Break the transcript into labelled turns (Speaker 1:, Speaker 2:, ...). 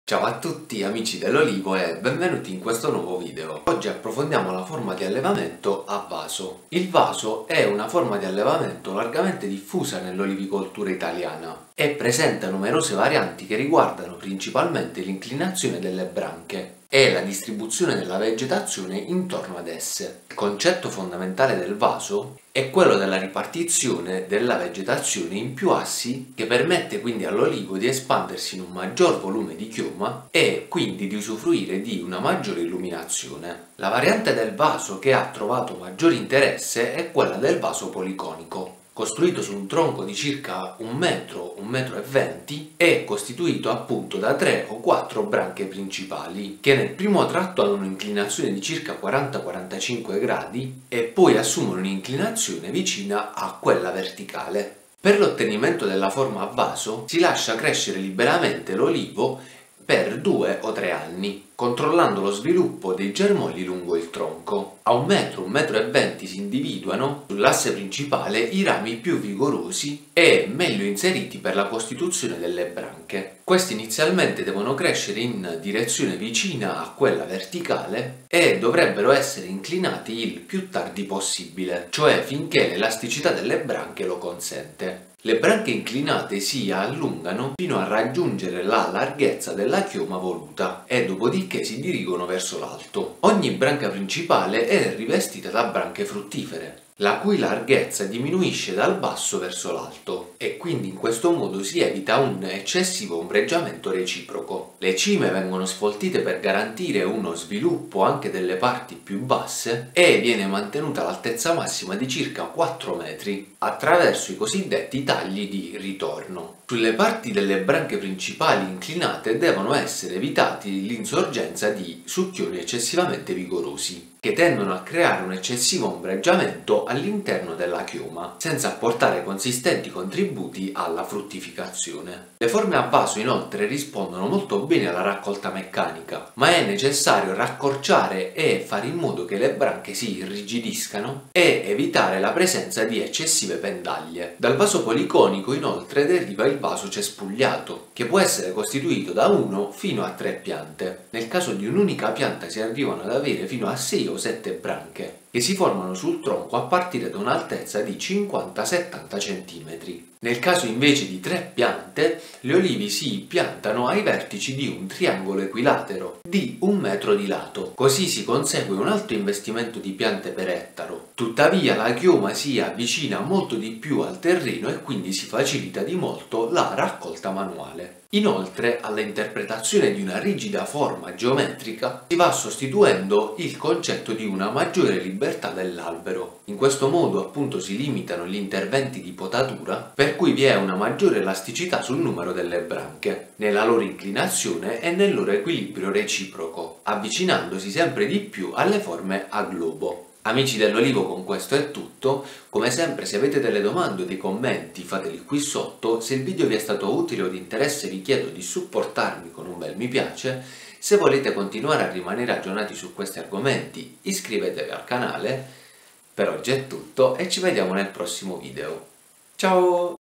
Speaker 1: Ciao a tutti amici dell'olivo e benvenuti in questo nuovo video. Oggi approfondiamo la forma di allevamento a vaso. Il vaso è una forma di allevamento largamente diffusa nell'olivicoltura italiana e presenta numerose varianti che riguardano principalmente l'inclinazione delle branche e la distribuzione della vegetazione intorno ad esse. Il concetto fondamentale del vaso è quello della ripartizione della vegetazione in più assi, che permette quindi all'olivo di espandersi in un maggior volume di chioma e quindi di usufruire di una maggiore illuminazione. La variante del vaso che ha trovato maggiore interesse è quella del vaso policonico. Costruito su un tronco di circa 1 metro, 1,20 m, è costituito appunto da 3 o 4 branche principali, che nel primo tratto hanno un'inclinazione di circa 40-45 gradi e poi assumono un'inclinazione vicina a quella verticale. Per l'ottenimento della forma a vaso si lascia crescere liberamente l'olivo per 2 o 3 anni, controllando lo sviluppo dei germogli lungo il tronco. A 1 metro, 1,20 m si individuano sull'asse principale i rami più vigorosi e meglio inseriti per la costituzione delle branche. Questi inizialmente devono crescere in direzione vicina a quella verticale e dovrebbero essere inclinati il più tardi possibile, cioè finché l'elasticità delle branche lo consente. Le branche inclinate si allungano fino a raggiungere la larghezza della chioma voluta e dopodiché si dirigono verso l'alto. Ogni branca principale è rivestita da branche fruttifere, la cui larghezza diminuisce dal basso verso l'alto e quindi in questo modo si evita un eccessivo ombreggiamento reciproco. Le cime vengono sfoltite per garantire uno sviluppo anche delle parti più basse e viene mantenuta l'altezza massima di circa 4 metri attraverso i cosiddetti tagli di ritorno. Sulle parti delle branche principali inclinate devono essere evitati l'insorgenza di succhioni eccessivamente vigorosi, che tendono a creare un eccessivo ombreggiamento all'interno della chioma, senza apportare consistenti contributi alla fruttificazione. Le forme a vaso inoltre rispondono molto bene alla raccolta meccanica, ma è necessario raccorciare e fare in modo che le branche si irrigidiscano e evitare la presenza di eccessive pendaglie. Dal vaso policonico inoltre deriva il vaso cespugliato, che può essere costituito da 1 fino a 3 piante. Nel caso di un'unica pianta si arrivano ad avere fino a 6 o 7 branche, che si formano sul tronco a partire da un'altezza di 50-70 cm. Nel caso invece di 3 piante, gli olivi si piantano ai vertici di un triangolo equilatero di 1 metro di lato, così si consegue un alto investimento di piante per ettaro. Tuttavia la chioma si avvicina molto di più al terreno e quindi si facilita di molto la raccolta manuale. Inoltre, alla interpretazione di una rigida forma geometrica si va sostituendo il concetto di una maggiore libertà dell'albero. In questo modo appunto si limitano gli interventi di potatura, per cui vi è una maggiore elasticità sul numero delle branche, nella loro inclinazione e nel loro equilibrio reciproco, avvicinandosi sempre di più alle forme a globo. Amici dell'olivo, con questo è tutto. Come sempre, se avete delle domande o dei commenti fateli qui sotto. Se il video vi è stato utile o di interesse vi chiedo di supportarmi con un bel mi piace. Se volete continuare a rimanere aggiornati su questi argomenti, iscrivetevi al canale. Per oggi è tutto e ci vediamo nel prossimo video. Ciao!